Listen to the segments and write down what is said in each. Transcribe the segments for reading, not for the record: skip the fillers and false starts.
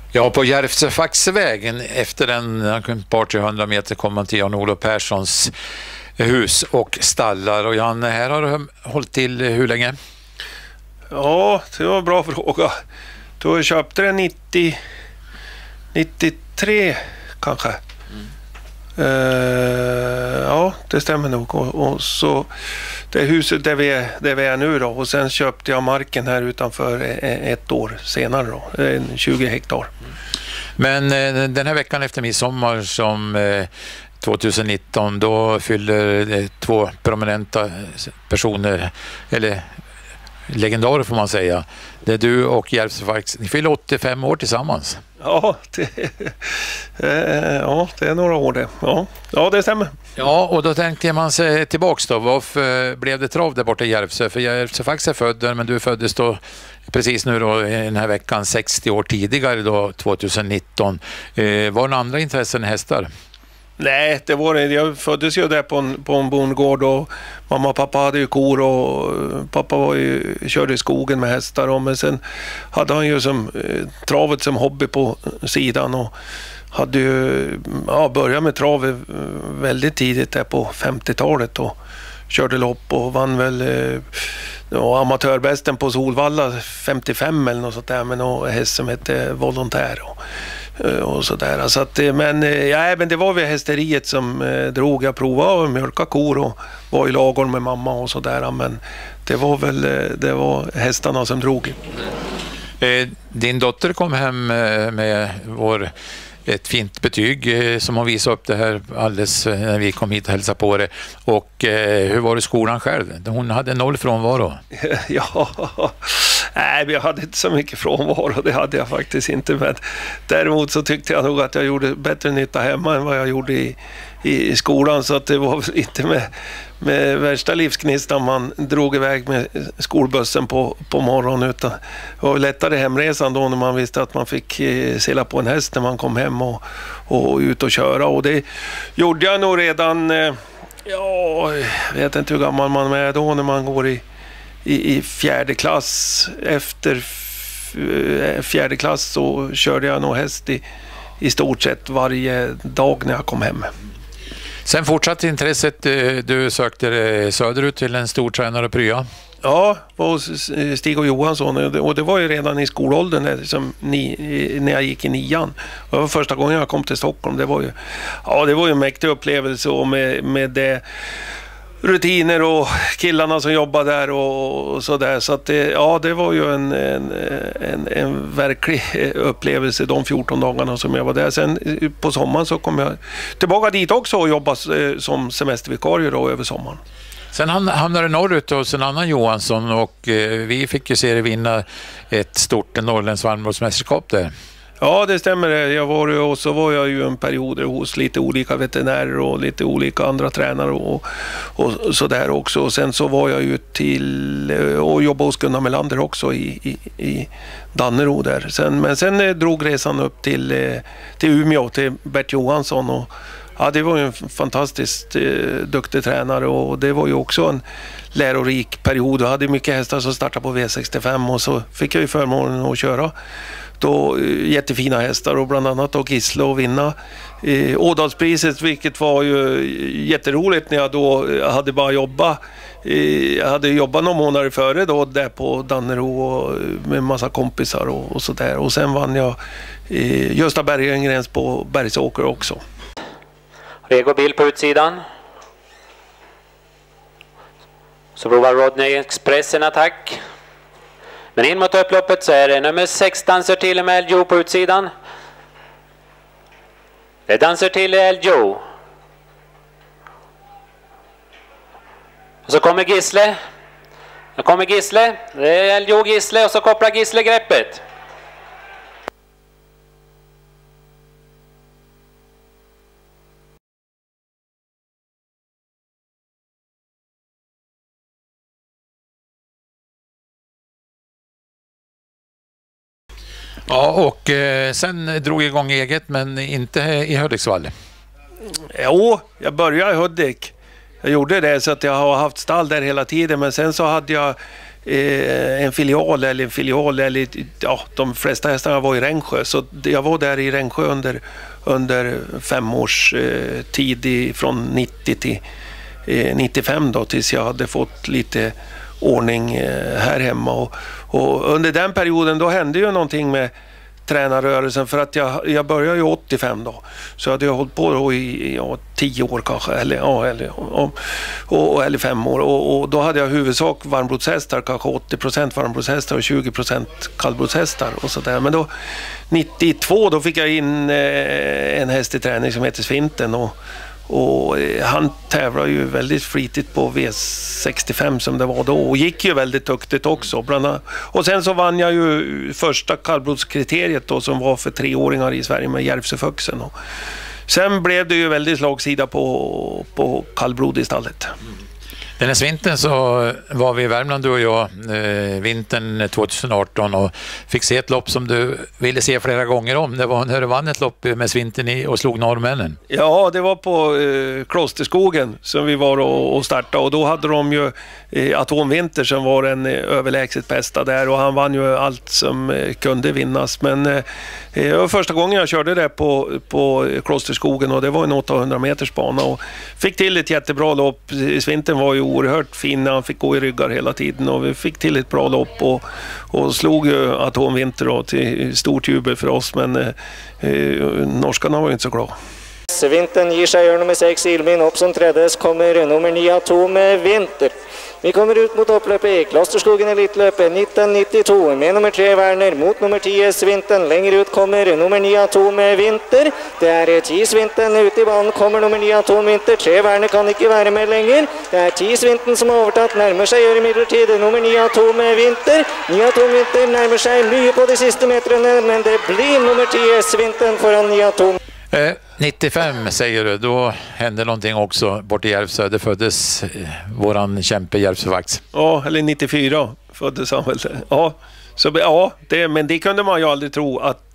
Ja, på Järvsöfaxvägen efter en par 300 meter kom man till Jan-Olof Perssons hus och stallar. Och Jan, här har du hållit till hur länge? Ja, det var en bra fråga. Då köpte det 93 kanske. Ja, det stämmer nog. Och så det huset där vi är nu då. Och sen köpte jag marken här utanför ett år senare då. 20 hektar. Men den här veckan efter midsommar som 2019, då fyller två prominenta personer, eller legendarer får man säga. Det är du och Järvsöfax. Ni fyller 85 år tillsammans. Ja, det är några år det. Ja, det stämmer. Ja, och då tänkte man sig tillbaks då. Varför blev det trav där borta i Järvsö? För Järvsöfax är född där, men du föddes då precis nu då i den här veckan 60 år tidigare då 2019. Var det andra intressen i hästar? Nej, det var det. Jag föddes ju där på en bondgård och mamma och pappa hade ju kor och pappa körde i skogen med hästar. Men sen hade han ju travet som hobby på sidan och hade ju börjat med travet väldigt tidigt där på 50-talet och körde lopp och vann väl amatörbästen på Solvalla 55 eller något sånt där med någon häst som hette Volontär och sådär. Så att, men det var vid hästeriet som drog. Jag provade att mjölka kor och var i lagorn med mamma och sådär, men det var hästarna som drog. Din dotter kom hem med ett fint betyg som hon visade upp det här alldeles när vi kom hit och hälsade på det. Och hur var det skolan själv? Hon hade 0 frånvaro. Ja, nej, jag hade inte så mycket frånvaro, det hade jag faktiskt inte. Men däremot så tyckte jag nog att jag gjorde bättre nytta hemma än vad jag gjorde i skolan. Så att det var inte med värsta livsknistan man drog iväg med skolbussen på morgonen, utan det var lättare hemresan då när man visste att man fick sila på en häst när man kom hem och ut och köra. Och det gjorde jag nog redan, jag vet inte hur gammal man är då när man går i fjärde klass. Efter fjärde klass så körde jag nog häst i stort sett varje dag när jag kom hem. Sen fortsatte intresset, du sökte dig söderut till en stor tränare och prya. Ja, och Stig och Johansson, och det var ju redan i skolåldern när jag gick i 9:an. Det var första gången jag kom till Stockholm. Det var ju en mäktig upplevelse och med det rutiner och killarna som jobbade där och sådär. Så att det var ju en verklig upplevelse de 14 dagarna som jag var där. Sen på sommaren så kom jag tillbaka dit också och jobbade som semestervikarie då över sommaren. Sen hamnade du norrut hos en annan Johansson och vi fick ju se dig vinna ett stort norrländskt varmblåsmästerskap där. Ja, det stämmer. Och så var jag ju en period hos lite olika veterinärer och lite olika andra tränare och sådär också. Och sen så var jag ju till och jobbade hos Gunnar Melander också i Dannero där. Men sen drog resan upp till Umeå, till Bert Johansson och det var ju en fantastiskt duktig tränare och det var ju också en lärorik period. Jag hade mycket hästar som startade på V65 och så fick jag ju förmånen att köra då jättefina hästar och bland annat då Gisle och vinna Ådalspriset, vilket var ju jätteroligt när jag då hade bara jobbat. Jag hade jobbat några månader före då där på Dannero och med massa kompisar och sådär. Och sen vann jag Gösta Bergengrens på Bergsåker också. Rego Bill på utsidan. Så provar Rodney Express en attack. Men in mot upploppet så är det nummer 6 Danser till med El Joe på utsidan. Det är Danser till El Joe. Och så kommer Gisle. Nu kommer Gisle. Det är El Joe Gisle och så kopplar Gisle greppet. Ja, och sen drog jag igång eget, men inte i Hudiksvall. Jo, jag började i Hudik. Jag gjorde det så att jag har haft stall där hela tiden, men sen så hade jag en filial eller ja, de flesta hästarna var i Rengsjö, så jag var där i Rengsjö under 5 års tid från 90 till 95 då, tills jag hade fått lite ordning här hemma och under den perioden då hände ju någonting med tränarrörelsen, för att jag började ju 85 då, så hade jag hållit på då i 10 år kanske eller 5 år och då hade jag huvudsak varmblodshästar, kanske 80% varmblodshästar och 20% kallblodshästar och sådär. Men då 92 då fick jag in en häst i träning som heter Svinten och han tävlar ju väldigt flitigt på V65 som det var då och gick ju väldigt duktigt också. Och sen så vann jag ju första kallblodskriteriet då, som var för 3-åringar i Sverige med Järvsöfoxen. Sen blev det ju väldigt slagsida på kallblod i stallet. Den här vintern så var vi i Värmland, du och jag, vintern 2018 och fick se ett lopp som du ville se flera gånger om. Det var när du vann ett lopp med Svinten och slog norrmännen. Ja, det var på Klosterskogen som vi var och startade och då hade de ju Atomvinter som var den överlägset bästa där och han vann ju allt som kunde vinnas. Men det var första gången jag körde det på Klosterskogen och det var en 800 meters bana och fick till ett jättebra lopp. Svinten var ju oerhört fin när han fick gå i ryggar hela tiden och vi fick till ett bra lopp och slog ju Atomvinter då till stort jubel för oss, men norskarna var ju inte så glada. Vintern ger sig nummer 6 Ilmin upp som träddes, kommer nummer 9 Atomvinter. Vi kommer ut mot upplöpet i Klosterskogen Elitlöpet 1992 med nummer 3 Werner mot nummer 10 Svinten. Längre ut kommer nummer 9 Atomvinter. Det är 10 Svinten ute i banan, kommer nummer 9 Atomvinter. 3 Werner kan inte vara med längre. Det är 10 Svinten som har övertatt, närmar sig gör emellertid nummer 9 Atomvinter. 9 Atomvinter närmar sig mycket på de sista metrarna, men det blir nummer 10 Svinten föran 9 Atom. 95 säger du, då hände någonting också bort i Järvsö. Det föddes våran kämpe Järvsövax. Ja, eller 94 föddes han väl. Ja, så, ja men det kunde man ju aldrig tro att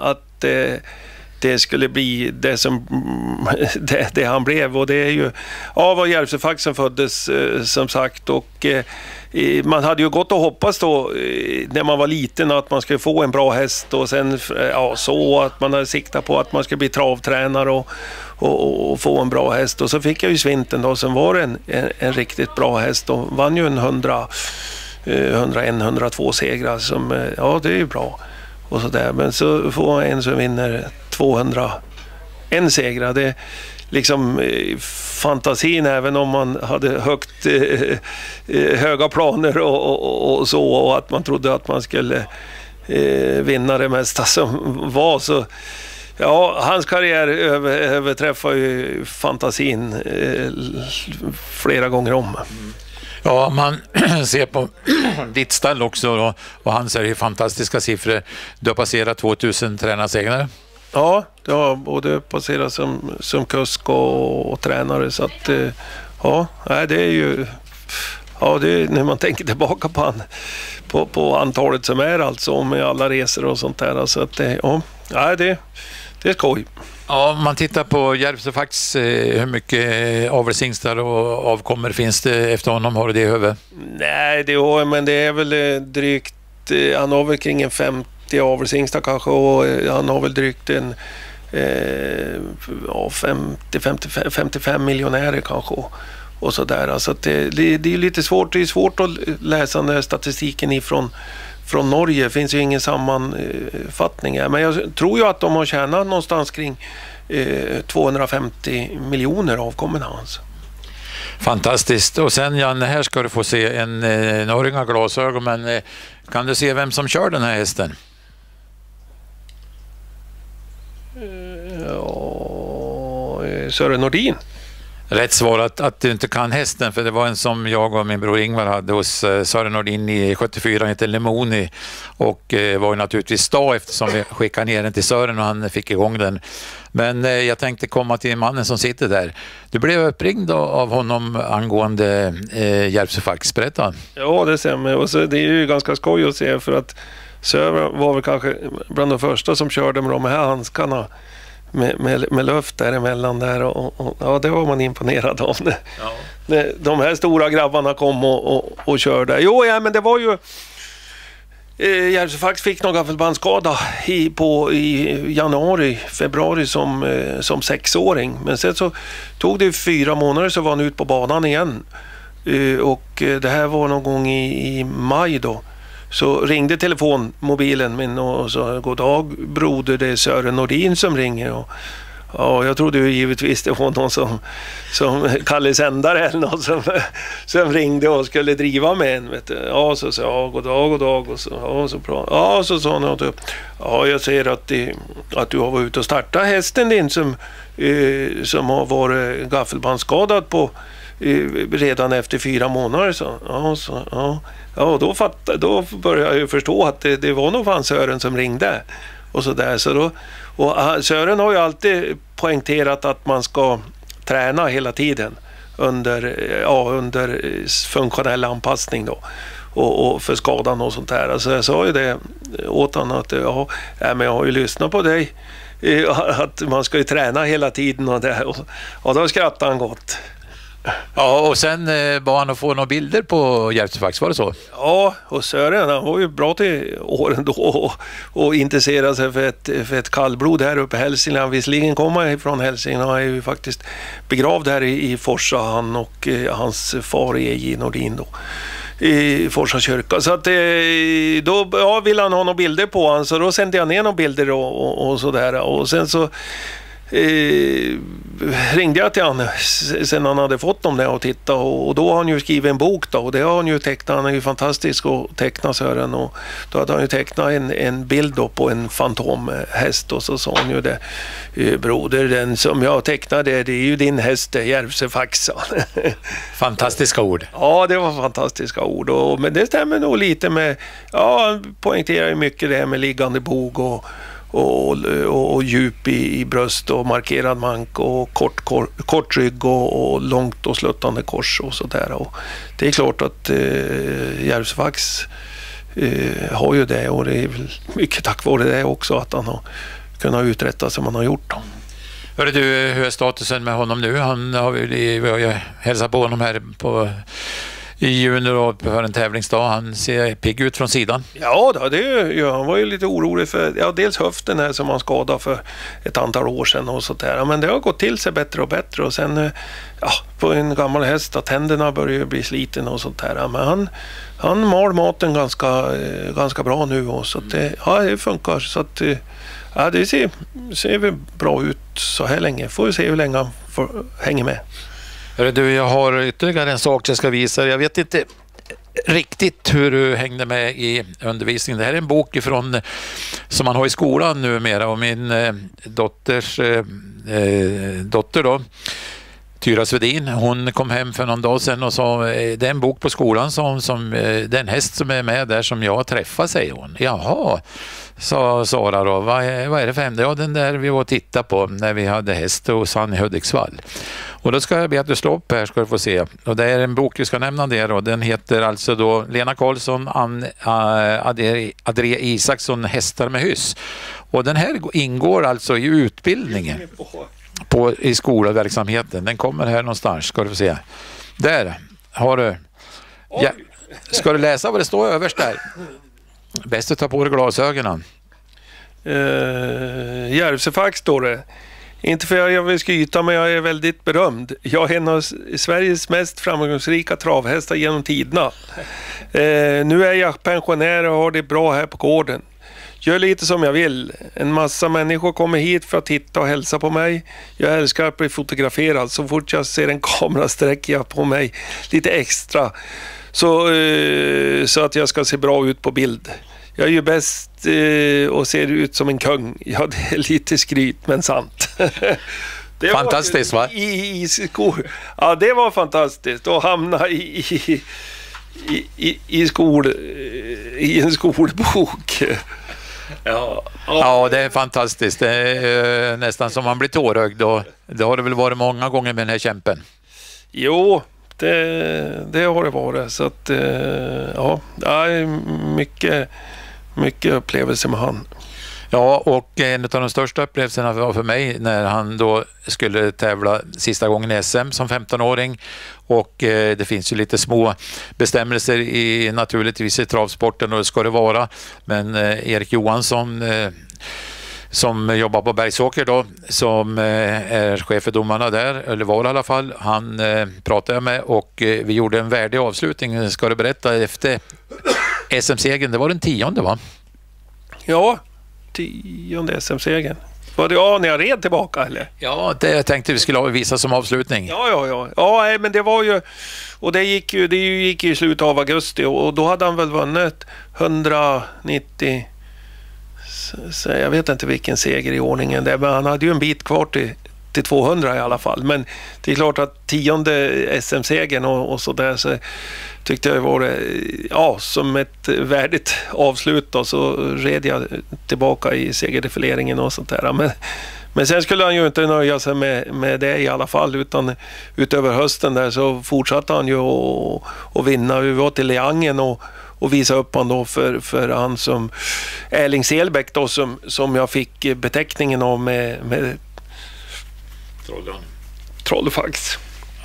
det skulle bli det som det han blev. Och det är ju av Järvsöfaxen föddes som sagt och man hade ju gått och hoppats då när man var liten att man skulle få en bra häst och sen så att man hade siktat på att man skulle bli travtränare och få en bra häst och så fick jag ju Svinten då som var en riktigt bra häst och vann ju en 101-102 segrar som det är ju bra och så där, men så får man en som vinner 201 segrar. Det liksom fantasin, även om man hade höga planer och så och att man trodde att man skulle vinna det mesta som var, så hans karriär överträffar ju fantasin flera gånger om. Ja, man ser på ditt stall också och han säger fantastiska siffror. Du har passerat 2000 tränarsägare. Ja, det har både passerat som kusk och tränare, så att det är ju det är, när man tänker tillbaka på antalet som är alltså med alla resor och sånt där, så att det är skoj. Ja, om man tittar på Järvsöfax, hur mycket avelshingstar och avkommer finns det efter honom? Har du det i huvudet? Nej, men det är väl drygt, han har väl kring en 50 avelshingstar kanske och han har väl drygt en 50-55 miljonärer kanske och sådär. Alltså att det är lite svårt, det är svårt att läsa den här statistiken från Norge. Det finns ju ingen sammanfattning här. Men jag tror ju att de har tjänat någonstans kring 250 miljoner avkommen hans. Fantastiskt. Och sen Janne, här ska du få se en norringa glasögon, men kan du se vem som kör den här hästen? Sören Nordin. Rätt svar att du inte kan hästen, för det var en som jag och min bror Ingvar hade hos Sören Nordin i 74, heter Lemoni, och var ju naturligtvis stad eftersom vi skickade ner den till Sören och han fick igång den. Men jag tänkte komma till mannen som sitter där. Du blev uppringd av honom angående Järvsöfax, berätta. Ja, det stämmer, och så det är ju ganska skoj att se, för att Sören var väl kanske bland de första som körde med de här handskarna med luft däremellan där och ja, det var man imponerad av. Ja. De här stora grabbarna kom och körde. Jo, ja, men det var ju Järvsöfax fick någon gaffelbandsskada i februari som 6-åring. Men sen så tog det 4 månader så var han ut på banan igen. Och det här var någon gång i maj då. Så ringde telefonmobilen min och sa: god dag broder, det är Sören Nordin som ringer. Och ja, jag trodde ju givetvis det var någon som Kalle Sändare eller någon som ringde och skulle driva med en, vet du. Ja, så sa jag god dag och så, ja, så bra. Ja, så sa han typ, ja, jag ser att du har varit ute och startat hästen din som har varit gaffelbandsskadad på redan efter 4 månader. Då började jag ju förstå att det var nog fan Sören som ringde och så där. Så då, och Sören har ju alltid poängterat att man ska träna hela tiden under funktionell anpassning då och för skadan och sånt där. Alltså jag sa ju det åt honom att men jag har ju lyssnat på dig att man ska ju träna hela tiden och då skrattade han gott. Ja, och sen bad han att få några bilder på Järvsöfax, var det så? Ja, och Sören, han var ju bra till åren då och intresserade sig för ett kallblod här uppe i Hälsingland. Visserligen kommer från Hälsingland, han är ju faktiskt begravd här i Forsa, han och hans far E.J. Nordin då, i Forsa kyrka. Så att då ville han ha några bilder på han, så då sände jag ner några bilder och sådär. Och sen så ringde jag till han sen han hade fått dem där och titta och då har han ju skrivit en bok då och det har han ju tecknat. Han är ju fantastisk att teckna, Sören, och då hade han ju tecknat en bild då på en fantomhäst och så sa han ju det: broder, den som jag tecknade, det är ju din häst, Järvsöfax. Fantastiska ord. Ja, det var fantastiska ord men det stämmer nog lite med, han poängterar ju mycket det här med liggande bog och djup i bröst och markerad mank och kort rygg och långt och sluttande kors och sådär. Och det är klart att Järvsöfax har ju det, och det är väl mycket tack vare det också att han har kunnat uträtta som han har gjort. Hörru du, hur är statusen med honom nu? Han har ju hälsat på honom här i juni och för en tävlingsdag. Han ser pigg ut från sidan. Ja, han var ju lite orolig för dels höften här som han skadade för ett antal år sedan och sånt där. Men det har gått till sig bättre och bättre, och sen på en gammal häst att tänderna börjar bli sliten och sånt där. Men han mal maten ganska bra nu, och så att det funkar, så att det ser väl bra ut så här länge. Får vi se hur länge han hänger med. Du, jag har ytterligare en sak jag ska visa. Jag vet inte riktigt hur du hängde med i undervisningen. Det här är en bok som man har i skolan numera, och min dotters dotter då, Tyra Svedin, hon kom hem för någon dag sedan och sa: det är en bok på skolan som det är en häst som är med där som jag har träffat, säger hon. Jaha, sa Sara då. Vad är det för hem? Ja, den där vi var och tittade på när vi hade häst hos han i Hudiksvall. Och då ska jag be att du slår upp här, ska du få se. Och det är en bok, vi ska nämna det då. Den heter alltså då Lena Karlsson, Adre Isaksson, Hästar med hyss. Och den här ingår alltså i utbildningen i skolverksamheten. Den kommer här någonstans, ska du få se. Där har du. Ja, ska du läsa vad det står överst där? Bäst att ta på dig glasögonen. Järvsöfax står det. Inte för att jag vill skryta, men jag är väldigt berömd. Jag är en av Sveriges mest framgångsrika travhästar genom tiderna. Nu är jag pensionär och har det bra här på gården. Gör lite som jag vill. En massa människor kommer hit för att titta och hälsa på mig. Jag älskar att bli fotograferad. Så fort jag ser en kamera sträcker jag på mig lite extra. Så att jag ska se bra ut på bild. Jag är ju bäst och ser ut som en kung. Ja, det är lite skryt, men sant. Det fantastiskt, va? Ja, det var fantastiskt att hamna i en skolbok. Ja, det är fantastiskt. Det är nästan som man blir tårögd, och det har det väl varit många gånger med den här kämpen. Jo, det har det varit. Så att mycket upplevelse med han. Ja, och en av de största upplevelserna var för mig när han då skulle tävla sista gången i SM som 15-åring. Och det finns ju lite små bestämmelser naturligtvis i travsporten, och det ska det vara. Men Erik Johansson som jobbar på Bergsåker då, som är chef för domarna där, eller var i alla fall, han pratade jag med och vi gjorde en värdig avslutning. Ska du berätta efter SM-segern? Det var den 10:e, va? Ja, 10:e SM-segern. Var det när jag red tillbaka eller? Ja, det jag tänkte vi skulle visa som avslutning. Ja, men det var ju, och det gick ju i slutet av augusti, och då hade han väl vunnit 190, så jag vet inte vilken seger i ordningen det, men han hade ju en bit kvar till 200 i alla fall. Men det är klart att 10:e SM-segern och så där, så tyckte jag var som ett värdigt avslut, och så red jag tillbaka i segerdefileringen och sånt där. Men sen skulle han ju inte nöja sig med det i alla fall, utan utöver hösten där så fortsatte han ju att vinna. Vi var till Leangen och visa upp han då för han som Erling Selbeck då, som jag fick beteckningen av med Trollfax.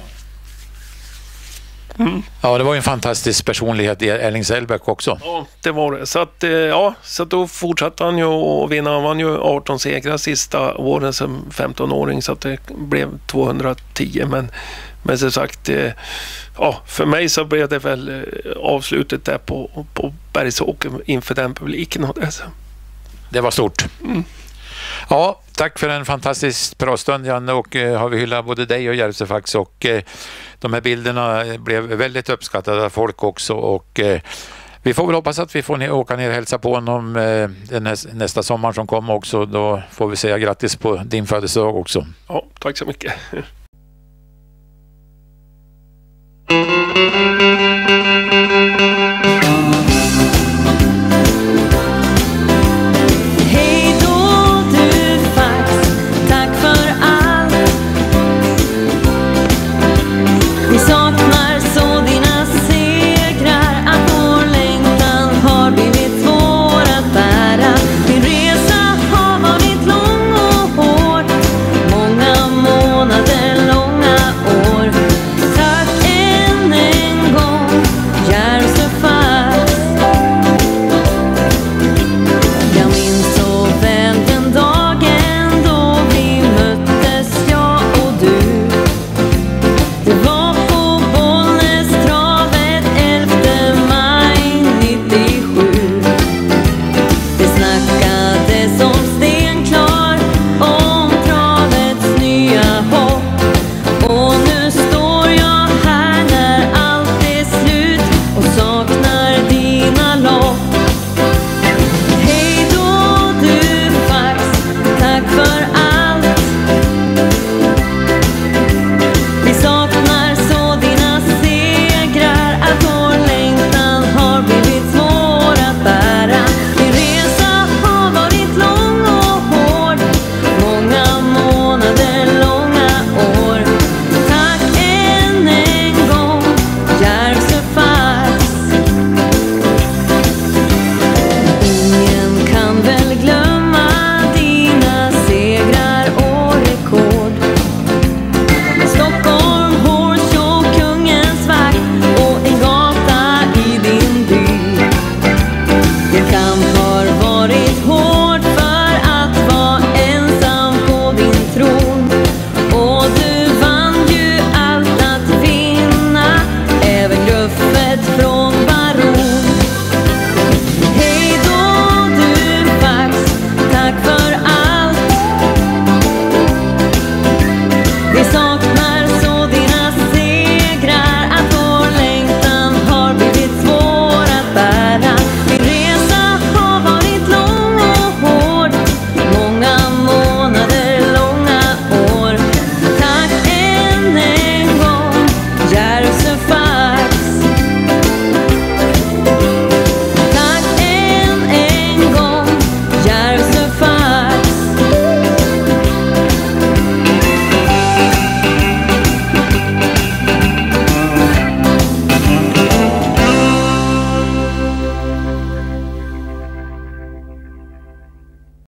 Ja, det var ju en fantastisk personlighet i Erling Selbeck också. Ja, det var det. Så att då fortsatte han ju att vinna. Han vann ju 18 segrar sista åren som 15-åring, så att det blev 210. Men som sagt, för mig så blev det väl avslutet där på Bergsåker inför den publiken. Och det. Det var stort. Ja, tack för en fantastisk pratstund, Janne, och har vi hyllat både dig och Järvsöfax, och de här bilderna blev väldigt uppskattade av folk också, och vi får väl hoppas att vi får åka ner och hälsa på honom nästa sommar som kommer också. Då får vi säga grattis på din födelsedag också. Ja, tack så mycket.